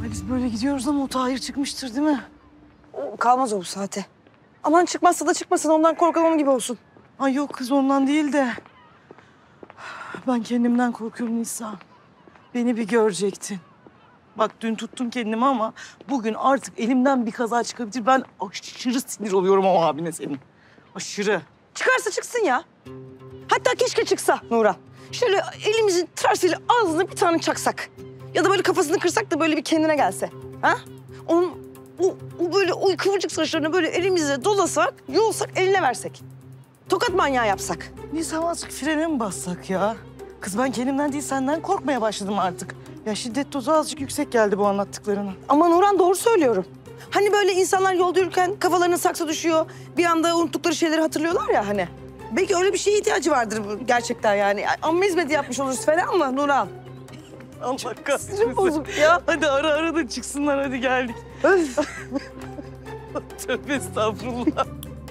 Biz böyle gidiyoruz ama o Tahir çıkmıştır değil mi? Kalmaz o bu saate. Aman çıkmazsa da çıkmasın, ondan korkan onun gibi olsun. Ay yok kız ondan değil de. Ben kendimden korkuyorum Nisa. Beni bir görecektin. Bak dün tuttum kendimi ama bugün artık elimden bir kaza çıkabilir. Ben aşırı sinir oluyorum o abine senin. Aşırı. Çıkarsa çıksın ya. Hatta keşke çıksa Nurhan. Şöyle elimizin tersiyle ağzına bir tane çaksak. Ya da böyle kafasını kırsak da böyle bir kendine gelse. Ha? Onun o böyle o kıvırcık saçlarını böyle elimizle dolasak, yolsak, eline versek. Tokat manyağı yapsak. Nisa azıcık frene mi bassak ya? Kız ben kendimden değil senden korkmaya başladım artık. Ya şiddet dozu azıcık yüksek geldi bu anlattıklarına. Ama Nurhan doğru söylüyorum. Hani böyle insanlar yolda yürürken kafalarına saksı düşüyor. Bir anda unuttukları şeyleri hatırlıyorlar ya hani. Belki öyle bir şeye ihtiyacı vardır gerçekten yani. Amma hizmeti yapmış oluruz falan mı Nurhan? Allah kahretsin. Sinirim bozuk ya. Hadi ara da çıksınlar hadi geldik. Öf. Tövbe estağfurullah.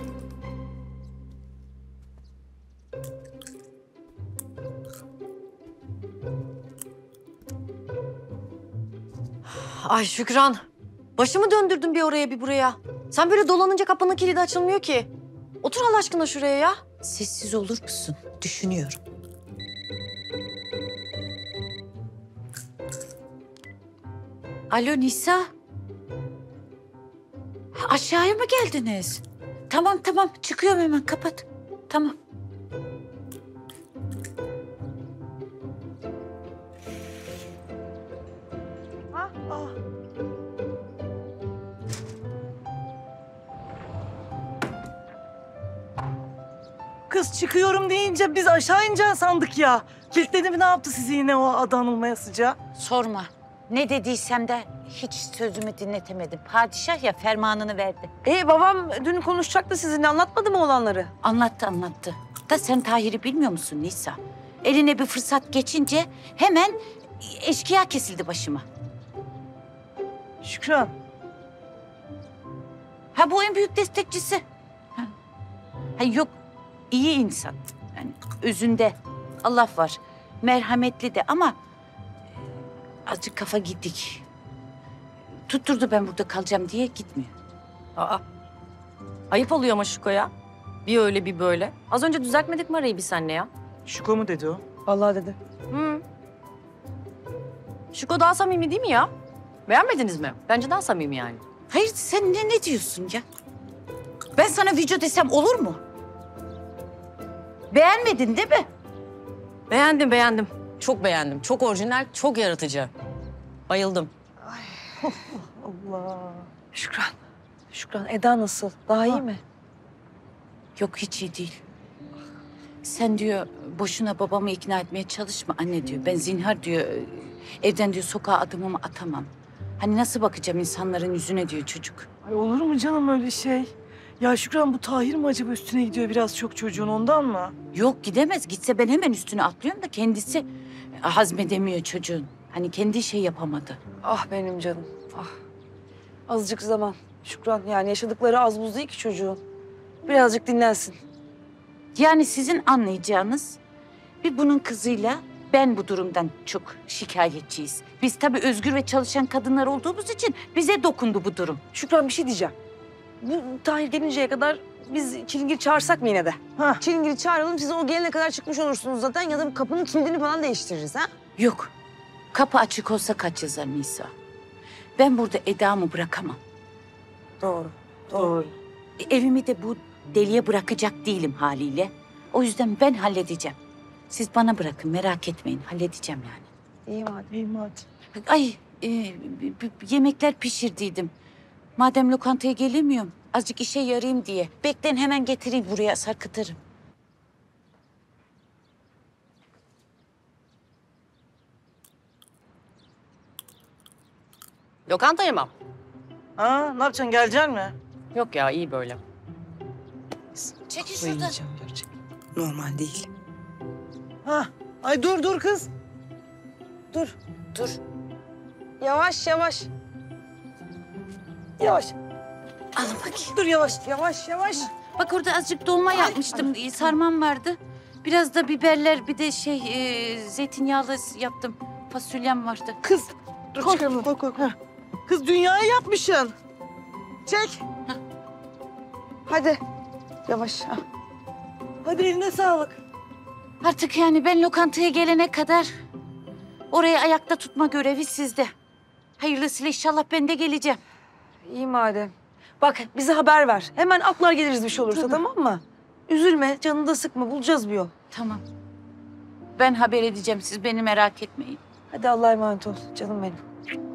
Ay Şükran, başımı döndürdün bir oraya bir buraya. Sen böyle dolanınca kapının kilidi açılmıyor ki. Otur Allah aşkına şuraya ya. Sessiz olur musun? Düşünüyorum. Alo Nisa. Aşağıya mı geldiniz? Tamam tamam çıkıyorum hemen kapat. Tamam. Kız çıkıyorum deyince biz aşağı ineceğiz sandık ya. Kilitledi mi ne yaptı sizi yine o adı anılmaya sıcağı? Sorma. Ne dediysem de hiç sözümü dinletemedim. Padişah ya fermanını verdi. Babam dün konuşacaktı sizinle, anlatmadı mı olanları? Anlattı anlattı. Da sen Tahir'i bilmiyor musun Nisa? Eline bir fırsat geçince hemen eşkıya kesildi başıma. Şükran. Ha bu en büyük destekçisi. Ha yok iyi insan. Yani özünde Allah var. Merhametli de ama azıcık kafa gittik. Tutturdu ben burada kalacağım diye gitmiyor. Aa, ayıp oluyor ama Şuko ya. Bir öyle bir böyle. Az önce düzeltmedik mi arayı biz seninle ya? Şuko mu dedi o? Vallahi dedi. Hı. Şuko daha samimi değil mi ya? Beğenmediniz mi? Bence daha samimi yani. Hayır sen ne diyorsun ya? Ben sana video desem olur mu? Beğenmedin değil mi? Beğendim beğendim. Çok beğendim. Çok orijinal, çok yaratıcı. Bayıldım. Allah. Şükran, Eda nasıl? Daha iyi mi? Yok hiç iyi değil. Sen diyor boşuna babamı ikna etmeye çalışma anne diyor. Ben zinhar diyor evden diyor sokağa adımımı atamam. Hani nasıl bakacağım insanların yüzüne diyor çocuk. Ay olur mu canım öyle şey? Ya Şükran bu Tahir mi acaba üstüne gidiyor biraz çok çocuğun ondan mı? Yok gidemez. Gitse ben hemen üstüne atlıyorum da kendisi hazmedemiyor çocuğun. Hani kendi şey yapamadı. Ah benim canım, ah. Azıcık zaman Şükran, yani yaşadıkları az buz değil ki çocuğun. Birazcık dinlensin. Yani sizin anlayacağınız bir bunun kızıyla ben bu durumdan çok şikayetçiyiz. Biz tabii özgür ve çalışan kadınlar olduğumuz için bize dokundu bu durum. Şükran bir şey diyeceğim. Bu Tahir gelinceye kadar biz Çilingir çağırsak mı yine de? Hah. Çilingir'i çağıralım, siz o gelene kadar çıkmış olursunuz zaten ya da kapının kilidini falan değiştiririz ha? Yok. Kapı açık olsa kaç yazar Nisa? Ben burada Eda'mı bırakamam. Doğru. Doğru. Evimi de bu deliye bırakacak değilim haliyle. O yüzden ben halledeceğim. Siz bana bırakın merak etmeyin halledeceğim yani. İyi madem. İyi mi hadi? Ay yemekler pişirdiydim. Madem lokantaya gelemiyorum azıcık işe yarayayım diye. Bekleyin hemen getireyim buraya sarkıtırım. Lokantaya mı? Ha ne yapacaksın geleceksin mi? Yok ya iyi böyle. Çekil şuradan. Gerçekten. Normal değil. Ha. Ay dur kız. Dur. Yavaş. Yavaş. Alın bakayım. Dur yavaş. Bak orada azıcık dolma yapmıştım. Sarmam vardı. Biraz da biberler bir de zeytinyağlı yaptım. Fasulyem vardı. Kız. Dur Koy. çıkarma. Koy. Ha. Kız dünyayı yapmışsın. Çek. Hadi. Yavaş. Ha. Hadi eline sağlık. Artık yani ben lokantaya gelene kadar orayı ayakta tutma görevi sizde. Hayırlısıyla inşallah ben de geleceğim. İyi madem. Bak bize haber ver. Hemen atlar geliriz bir şey olursa, tamam mı? Üzülme, canını da sıkma. Bulacağız bir yol. Tamam. Ben haber edeceğim, siz beni merak etmeyin. Hadi Allah'a emanet ol canım benim.